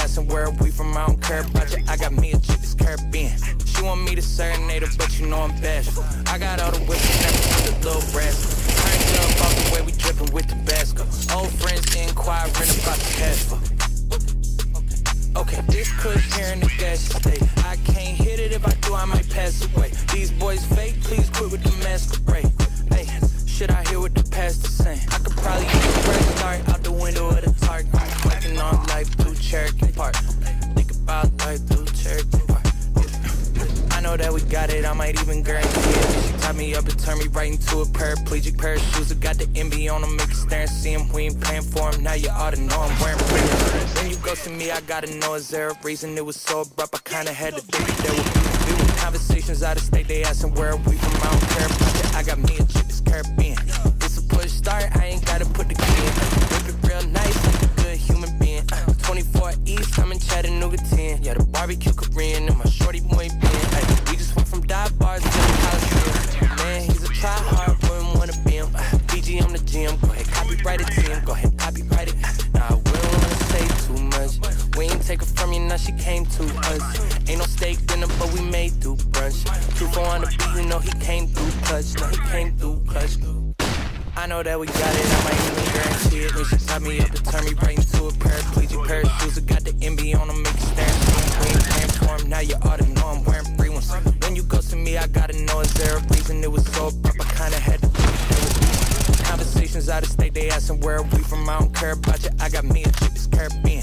asking where we from, I don't care about you. I got me a chick that's Caribbean. She want me to serenade her, but you know I'm bashful. I got all the whips and never see the little rascal. Turned up off the way we drippin' with Tabasco. Old friends inquiring about the cash flow. Okay, this kush here in the gas state. I can't hit it, if I do I might pass away. These boys fake, please quit with the masquerade. Hey, shit I hear what the pastor saying. I could probably use a fresh start out the window of the Target. Working on life through Cherokee Park. Think about life through Cherokee Park. I know that we got it, I might even guarantee it. She tied me up and turned me right into a paraplegic pair of shoes. I got the envy on them, make you stare and see him. We ain't paying for him, now you ought to know I'm wearing premium. When you go to me, I gotta know, is there a reason? It was so abrupt, I kinda had to think there would be conversations out of state. They asking where we from, I don't care about you. I got me a chick that's Caribbean. It's a push start, I ain't gotta put the key in. Whip it real nice, like a good human being. 24 East, I'm in Chattanooga 10. Yeah, the barbecue Korean and my shorty boy Ben. We just went from dive bars to the Coliseum. Man, he's a try-hard, wouldn't wanna be him. PG, I'm the GM, go ahead, copyright it to him. Go ahead, copyright it. Nah, I wouldn't wanna say too much. We ain't take her from you, now she came to us. Ain't no steak dinner, but we made through brunch. 2-4 on the beat, you know he came through clutch. No, he came through clutch. I know that we got it, I might even guarantee it. When she tied me up and turned me right into a paraplegic pair of shoes. I got the envy on them, make you stare and see. We ain't paying for him, now you ought to know I'm wearing free ones. When you go to me, I gotta know, is there a reason? It was so abrupt, I kinda had to think there would be conversations out of state. They asking where we from, I don't care about you. I got me a chick that's Caribbean.